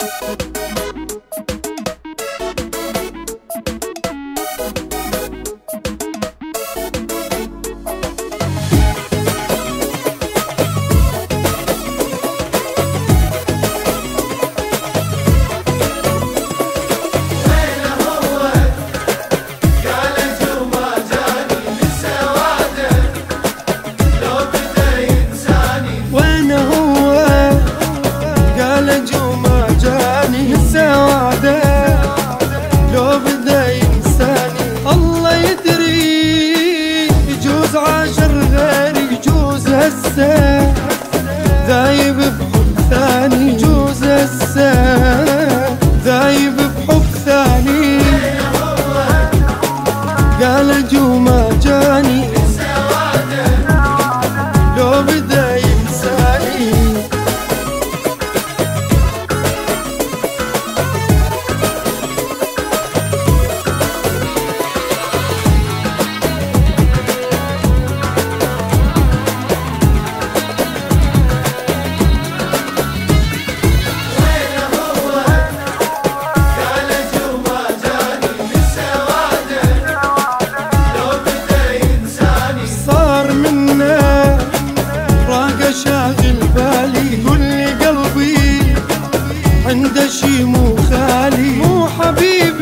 لو بدا ينساني الله يدري، يجوز عاشر غيري، يجوز هسه ذايب بحب ثاني، يجوز هسه ذايب بحب ثاني. قال جو ما جاني لو بدا ينساني. شاغل بالي كل قلبي عنده شي مو خالي، مو حبيبي